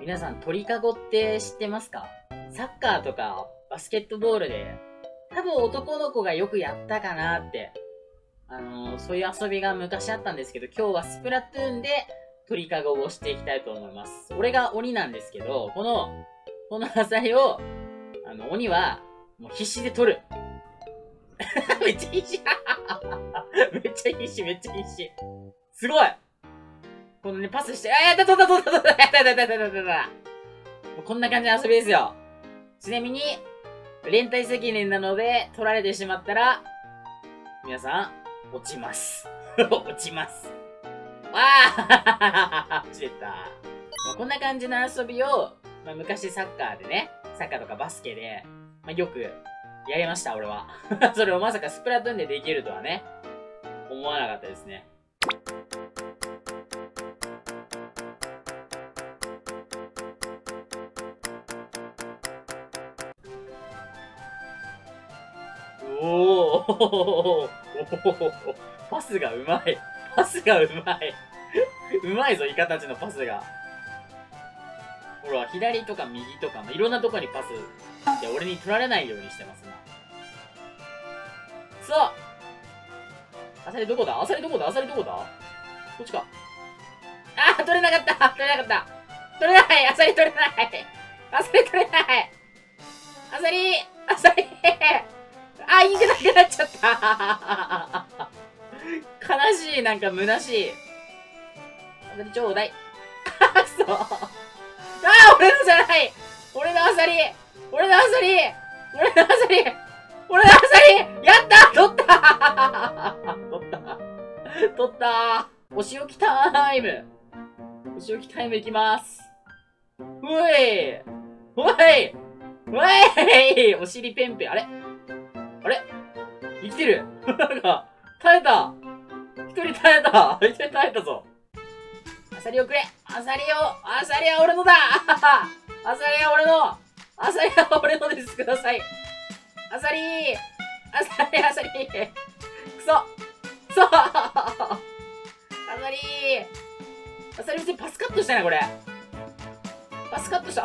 皆さん鳥かごって知ってますか？サッカーとかバスケットボールで、多分男の子がよくやったかなって、そういう遊びが昔あったんですけど、今日はスプラトゥーンで鳥かごをしていきたいと思います。俺が鬼なんですけど、このアサリを、鬼は、もう必死で取る。めっちゃ必死めっちゃ必死、めっちゃ必死。すごいこのね、パスして、やった、取った、やった。もうこんな感じの遊びですよ。ちなみに、連帯責任なので、取られてしまったら、皆さん、落ちます。落ちます。落ちてた。まあ、こんな感じの遊びを、昔サッカーでね、サッカーとかバスケで、よくやりました、俺は。それをまさかスプラトゥーンでできるとはね、思わなかったですね。パスがうまい。パスがうまい。うまいぞ、イカたちのパスが。ほら、左とか右とか、いろんなとこにパスして俺に取られないようにしてますな。そう、アサリどこだ？アサリどこだ？アサリどこだ？こっちか。取れなかった取れなかった取れないアサリ取れないアサリ取れないアサリインクなくなっちゃった悲しい、なんか虚しい。アサリちょうだい。くそ俺のじゃない、俺のアサリやった取ったお仕置きタイムいきます。お尻ペンペン。あれ生きてるなんか、耐えたぞ。アサリをくれ。アサリは俺のだアサリは俺のです。ください。アサリくそアサリ別にパスカットしたな、これ。パスカットした。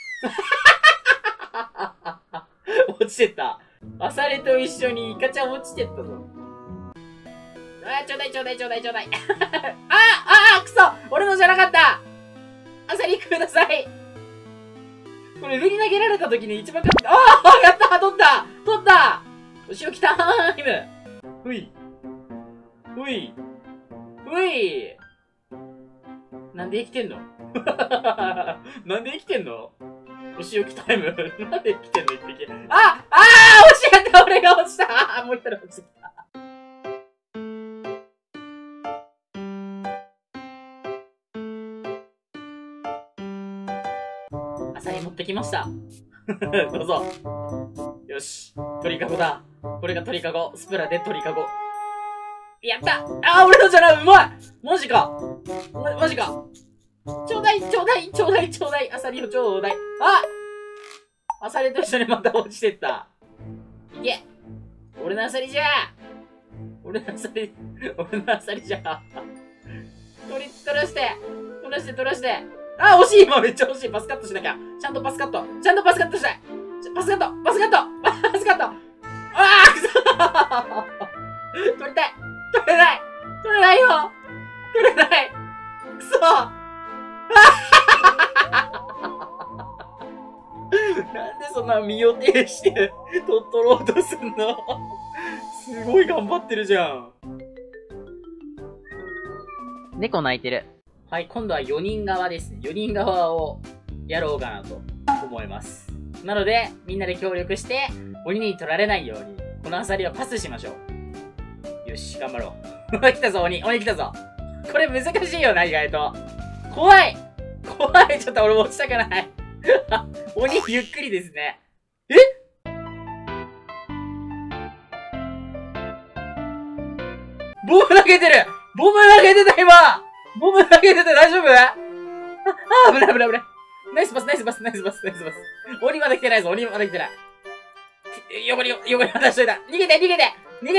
落ちてった。アサリと一緒にイカちゃん落ちてったぞ。ちょうだい。くそ俺のじゃなかった。アサリください。これ上に投げられた時に一番勝った。やった取ったお仕置きタイム。ふいなんで生きてんのお仕置きタイムなんで生きてんの一匹。落ちちゃった。俺が落ちた。もう一人落ちた。アサリ持ってきました。どうぞ。よし。鳥かごだ。これが鳥かご。スプラで鳥かご。やった。俺のじゃない。うまい。マジか。ちょうだい。アサリをちょうだい。アサリと一緒にまた落ちてった。いけ。俺のアサリじゃ。取らして。惜しい。今めっちゃ惜しい。パスカットしなきゃ。ちゃんとパスカットしたい。パスカットくそ取れないよ。くそなんでそんな身を挺して取ろうとすんのすごい頑張ってるじゃん。猫泣いてる。はい、今度は4人側ですね。4人側をやろうかなと思います。なので、みんなで協力して、鬼に取られないように、このアサリをパスしましょう。よし、頑張ろう。来たぞ、鬼来たぞ。これ難しいよな、意外と。怖い。ちょっと俺も落ちたくない。鬼ゆっくりですね。ボム投げてた今。大丈夫？危ない。ナイスパス。鬼まだ来てないぞ、横に渡しといた。逃げて。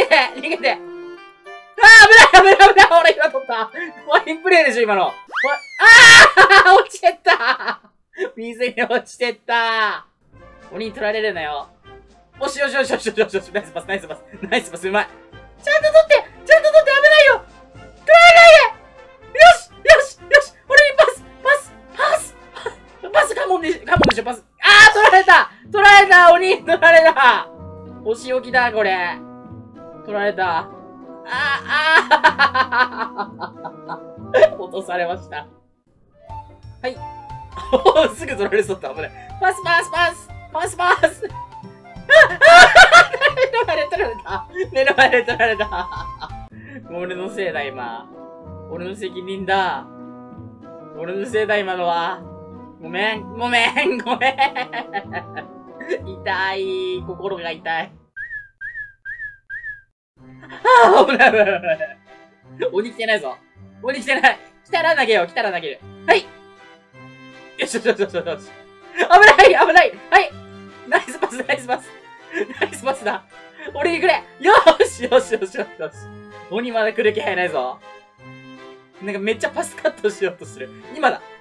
危ない。俺今取った。ファインプレーでしょ、今の。 あ落ちてった水に落ちてった鬼に取られるなよ。よしよしよしよしよしよしよし、ナイスパス、ナイスパス、ナイスパス、うまい。ちゃんと取って、ちゃんと取って、危ないよ。取られないで。よしよしよし、俺にパス、パス、パス、カモンでしょ、パス。あー、取られた、取られた、鬼取られた。お仕置きだ、これ。取られた。落とされました。はい。すぐ取られそうだ、危ない。パスパスパスパスパス目の前で取られた目の前で取られた俺のせいだ、今。俺の責任だ。俺のせいだ、今のは。ごめん。痛い。心が痛い。危ない。鬼来てないぞ。鬼来てない。来たら投げよう。はい。よし。危ない。はい。ナイスパスだ。俺にくれ。よし。鬼まだ来る気配ないぞ。なんかめっちゃパスカットしようとする。今だ。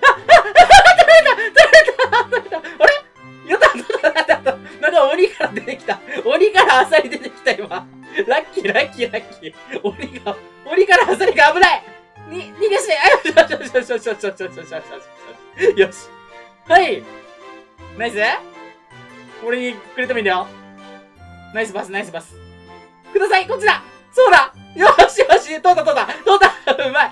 取れた。あれやった。なんか鬼から出てきた。鬼からアサリ出てきた、今。ラッキー。鬼からアサリが危ない。逃げして。よし。はい。ナイス。俺にくれてもいいんだよ。ナイスパス。ください、こっちだ。そうだ。よし。通った。うまい。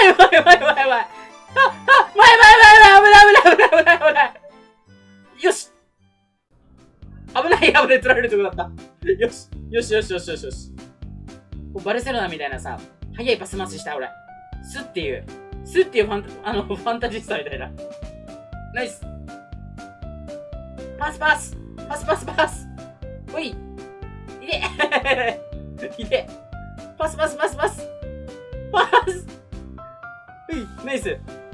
危ない。よし。危ない。取られるとこだった。よし。バルセロナみたいなさ、速いパス回しした、俺。スっていうファンタジスタみたいな。ナイス。パス。おい。いで。パス。ナイス。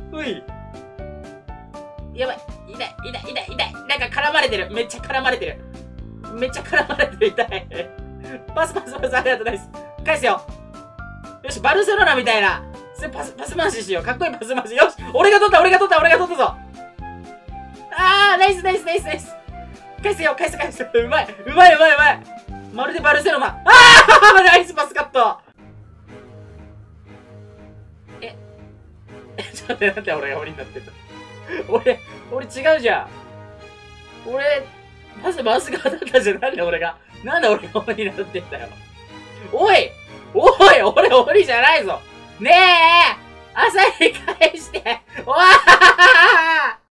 やばい。痛い。なんか絡まれてる。めっちゃ絡まれてる。痛い。パス。ありがとう、ナイス。返すよ。よし、バルセロナみたいな。パス回ししよう。かっこいいパス回し。よし、俺が取ったぞ。ナイス。返す。うまい。まるでバルセロナ。ナイスパスカット。ちょっと待って、俺が鬼になってんだ。俺違うじゃん。俺、パス回す側だったじゃん。なんで俺が鬼になってんだよ。おい俺鬼じゃないぞ。ねえアサリ返して。おわー